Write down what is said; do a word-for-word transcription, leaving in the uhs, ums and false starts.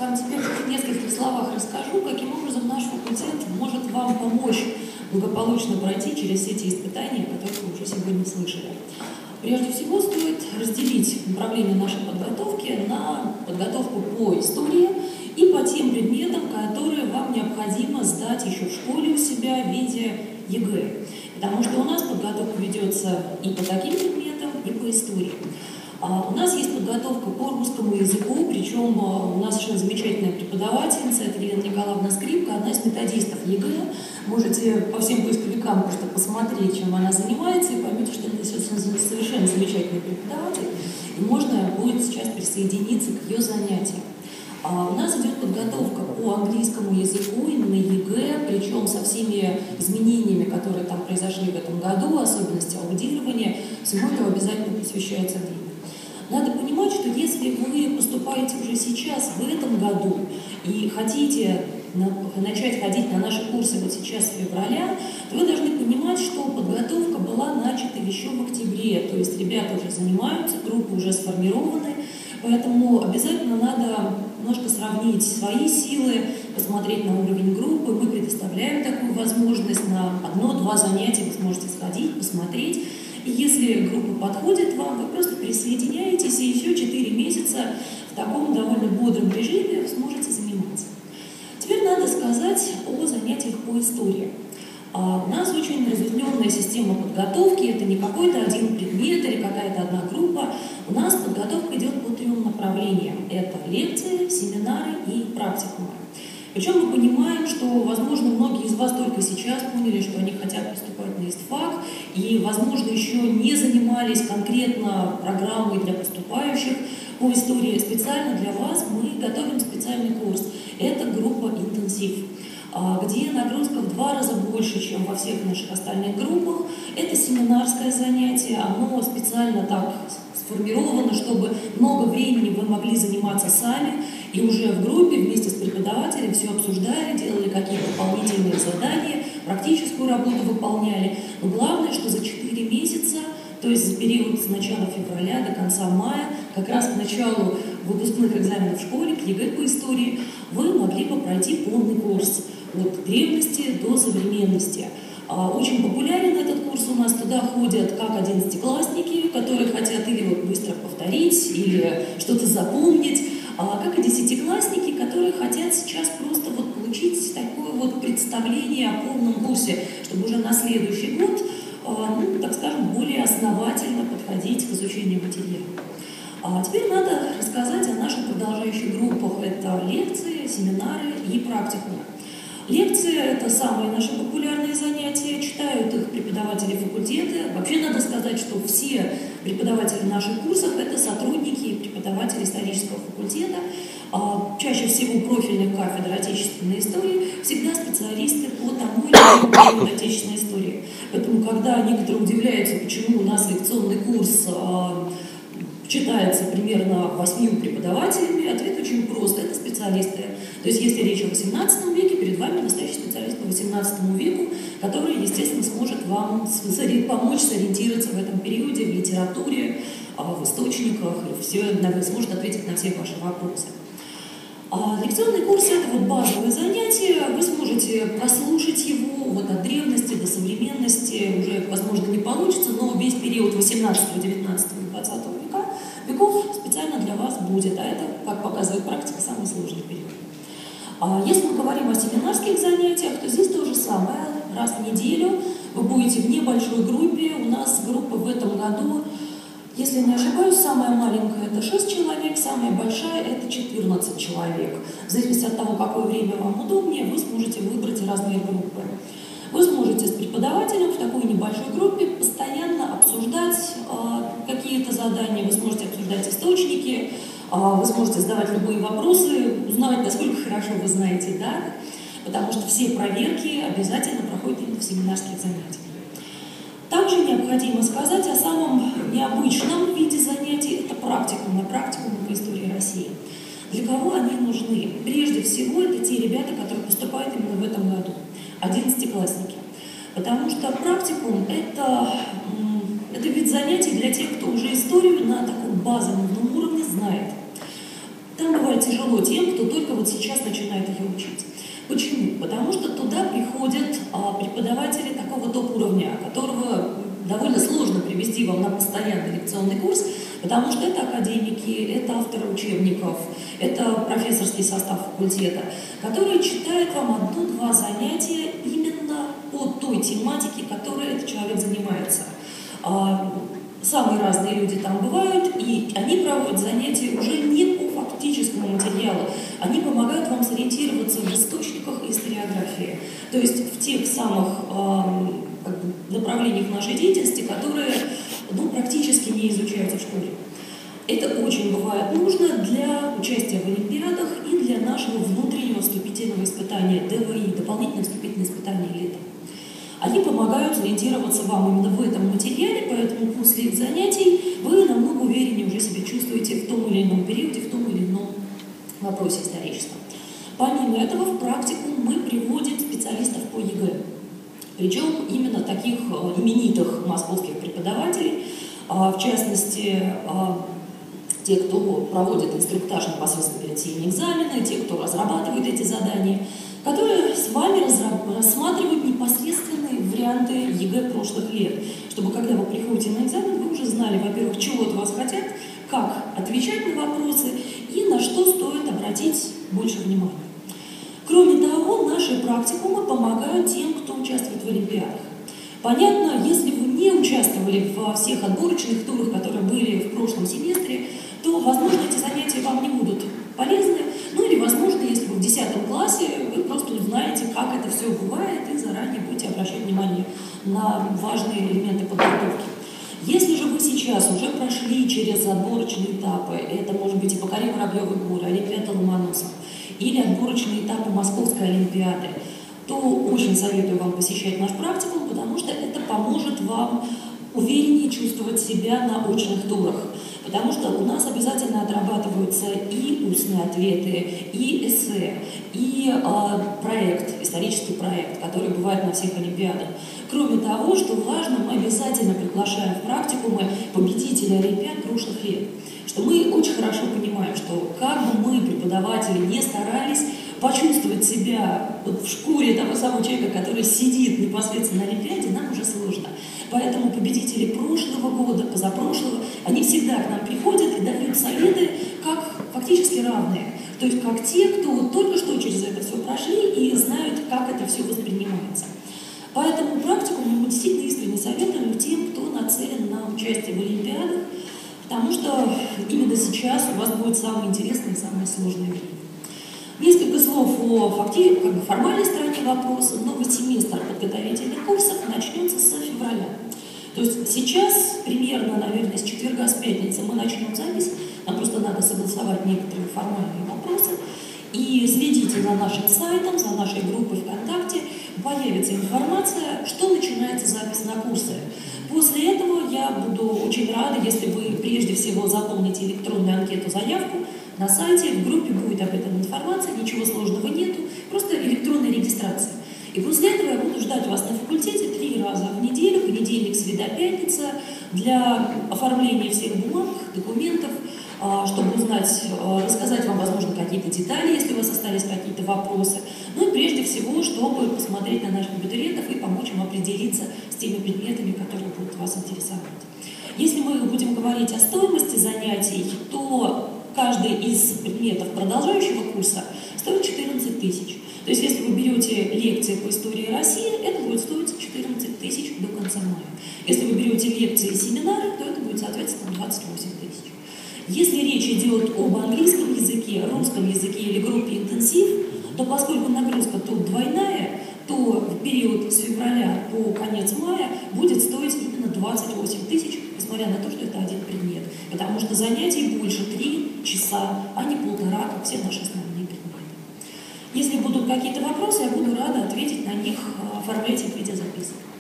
вам теперь в нескольких словах расскажу, каким образом наш факультет может вам помочь благополучно пройти через все эти испытания, которые вы уже сегодня слышали. Прежде всего, стоит разделить направление нашей подготовки на подготовку по истории и по тем предметам, которые вам необходимо сдать еще в школе у себя в виде ЕГЭ. Потому что у нас подготовка ведется и по таким предметам, и по истории. А у нас есть подготовка по русскому языку, причем у нас совершенно замечательная преподавательница, это Елена Николаевна Скрипка, одна из методистов ЕГЭ. Можете по всем поисковикам просто посмотреть, чем она занимается, и поймете, что это совершенно замечательный преподаватель, и можно будет сейчас присоединиться к ее занятиям. А у нас идет подготовка по английскому языку, именно ЕГЭ, причем со всеми изменениями, которые там произошли в этом году, особенности аудирования, всему этому обязательно посвящается время. Надо понимать, что если вы поступаете уже сейчас, в этом году, и хотите начать ходить на наши курсы вот сейчас, в феврале, то вы должны понимать, что подготовка была начата еще в октябре, то есть ребята уже занимаются, группы уже сформированы, поэтому обязательно надо немножко сравнить свои силы, посмотреть на уровень группы. Мы предоставляем такую возможность, на одно-два занятия вы сможете сходить, посмотреть. И если группа подходит вам, вы просто присоединяетесь, и еще четыре месяца в таком довольно бодром режиме вы сможете заниматься. Теперь надо сказать о занятиях по истории. А у нас очень разветвленная система подготовки, это не какой-то один предмет или какая-то одна группа. У нас подготовка идет по трем направлениям. Это лекции, семинары и практикумы. Причем мы понимаем, что, возможно, многие из вас только сейчас поняли, что они хотят поступать на ИСТФАК, и, возможно, еще не занимались конкретно программой для поступающих по истории. Специально для вас мы готовим специальный курс. Это группа «Интенсив», где нагрузка в два раза больше, чем во всех наших остальных группах. Это семинарское занятие, оно специально так сформировано, чтобы много времени вы могли заниматься сами, и уже в группе вместе с преподавателем все обсуждали, делали какие-то дополнительные задания, практическую работу выполняли. Но главное, что за четыре месяца, то есть за период с начала февраля до конца мая, как раз к началу выпускных экзаменов в школе, к ЕГЭ по истории, вы могли бы пройти полный курс от древности до современности. Очень популярен этот курс у нас, туда ходят как одиннадцатиклассники, которые хотят или вот быстро повторить, или что-то запомнить, как и десятиклассники, которые хотят сейчас просто вот получить такое вот представление о полном курсе, чтобы уже на следующий год, ну, так скажем, более основательно подходить к изучению материала. А теперь надо рассказать о наших продолжающих группах. Это лекции, семинары и практикумы. Лекции – это самые наши популярные занятия, читают их преподаватели факультета. Вообще надо сказать, что все преподаватели наших курсов – это сотрудники и преподаватели исторического факультета. Чаще всего профильных кафедр отечественной истории, всегда специалисты по тому или иному периоду отечественной истории. Поэтому, когда некоторые удивляются, почему у нас лекционный курс читается примерно восьмью преподавателями, ответ очень прост – это специалисты. То есть, если речь о восемнадцатом веке, перед вами настоящий специалист по восемнадцатому веку, который, естественно, сможет вам помочь сориентироваться в этом периоде, в литературе, в источниках, и все, сможет ответить на все ваши вопросы. А лекционный курс – это вот базовое занятие, вы сможете прослушать его вот от древности до современности, уже, возможно, не получится, но весь период восемнадцатого, девятнадцатого и двадцатого века, веков специально для вас будет, а это, как показывает практика, самый сложный период. А если мы говорим о семинарских занятиях, то здесь то же самое, раз в неделю вы будете в небольшой группе, у нас группа в этом году, если не ошибаюсь, самая маленькая – это шесть человек, самая большая – это четырнадцать человек. В зависимости от того, какое время вам удобнее, вы сможете выбрать разные группы. Вы сможете с преподавателем в такой небольшой группе постоянно обсуждать э, какие-то задания, вы сможете обсуждать источники, э, вы сможете задавать любые вопросы, узнавать, насколько хорошо вы знаете даты, потому что все проверки обязательно проходят именно в семинарских занятиях. Также необходимо сказать о самом необычном виде занятий – это практикумы, практикумы по истории России. Для кого они нужны? Прежде всего, это те ребята, которые поступают именно в этом году, одиннадцатиклассники. Потому что практикум – это, это вид занятий для тех, кто уже историю на таком базовом уровне знает. Там бывают бывает тяжело тем, кто только вот сейчас начинает ее учить. Почему? Потому что туда приходят а, преподаватели такого топ-уровня, которого довольно сложно привести вам на постоянный лекционный курс, потому что это академики, это авторы учебников, это профессорский состав факультета, который читает вам одно-два занятия именно по той тематике, которой этот человек занимается. А, самые разные люди там бывают, и они проводят занятия уже не по фактическому материалу, они помогают вам сориентироваться в источниках историографии, то есть в тех самых эм, как бы, направлениях нашей деятельности, которые ну, практически не изучаются в школе. Это очень бывает нужно для участия в олимпиадах и для нашего внутреннего вступительного испытания ДВИ, дополнительное вступительное испытание летом. Они помогают сориентироваться вам именно в этом материале, поэтому после их занятий вы намного увереннее уже себя чувствуете в том или ином периоде, в том или ином вопросе историческом. Помимо этого, в практику мы приводим специалистов по ЕГЭ. Причем именно таких именитых московских преподавателей, в частности, те, кто проводит инструктаж непосредственно перед всеми экзаменами, те, кто разрабатывает эти задания, которые с вами рассматривают непосредственные варианты ЕГЭ прошлых лет, чтобы когда вы приходите на экзамен, вы уже знали, во-первых, чего от вас хотят, как отвечать на вопросы и на что стоит обратить больше внимания. Кроме того, наши практикумы помогают тем, кто участвует в олимпиадах. Понятно, если вы не участвовали во всех отборочных турах, которые были в прошлом семестре, то, возможно, эти занятия вам не будут полезны. Ну или, возможно, если вы в десятом классе, вы просто узнаете, как это все бывает, и заранее будете обращать внимание на важные элементы подготовки. Если же вы сейчас уже прошли через отборочные этапы, это может быть и «Покори Воробьевы горы», Олимпиада Ломоносов, или отборочные этапы Московской олимпиады, то очень советую вам посещать наш практикум, потому что это поможет вам увереннее чувствовать себя на очных турах. Потому что у нас обязательно отрабатываются и устные ответы, и эссе, и э, проект, исторический проект, который бывает на всех олимпиадах. Кроме того, что важно, мы обязательно приглашаем в практикумы победителей олимпиад прошлых лет. Что мы очень хорошо понимаем, что как бы мы, преподаватели, не старались почувствовать себя в шкуре того самого человека, который сидит непосредственно на олимпиаде, нам уже сложно. Поэтому победители прошлого года, позапрошлого, они всегда к нам приходят и дают советы, как фактически равные. То есть как те, кто только что через это все прошли и знают, как это все воспринимается. Поэтому практику мы действительно искренне советуем тем, кто нацелен на участие в олимпиадах, потому что именно сейчас у вас будет самое интересное и самое сложное время. Несколько слов о факти, как бы формальной стороне вопроса. Новый семестр подготовительных курсов начнется с февраля. То есть сейчас, примерно, наверное, с четверга, с пятницы мы начнем запись. Нам просто надо согласовать некоторые формальные вопросы. И следите за нашим сайтом, за нашей группой ВКонтакте. Появится информация, что начинается запись на курсы. После этого я буду очень рада, если вы прежде всего заполните электронную анкету-заявку. На сайте, в группе будет об этом информация, ничего сложного нету, просто электронная регистрация. И после этого я буду ждать вас на факультете три раза в неделю, понедельник, среда, пятница, для оформления всех бумаг, документов, чтобы узнать, рассказать вам, возможно, какие-то детали, если у вас остались какие-то вопросы. Ну и прежде всего, чтобы посмотреть на наших абитуриентов и помочь им определиться с теми предметами, которые будут вас интересовать. Если мы будем говорить о стоимости занятий, то каждый из предметов продолжающего курса стоит четырнадцать тысяч. То есть, если вы берете лекции по истории России, это будет стоить четырнадцать тысяч до конца мая. Если вы берете лекции и семинары, то это будет, соответственно, двадцать восемь тысяч. Если речь идет об английском языке, русском языке или группе интенсив, то поскольку нагрузка тут двойная, то в период с февраля по конец мая будет стоить именно двадцать восемь тысяч, несмотря на то, что это один предмет. Потому что занятий больше три часа, а не полтора, как все наши основные предметы. Если будут какие-то вопросы, я буду рада ответить на них, оформлять их в виде записок.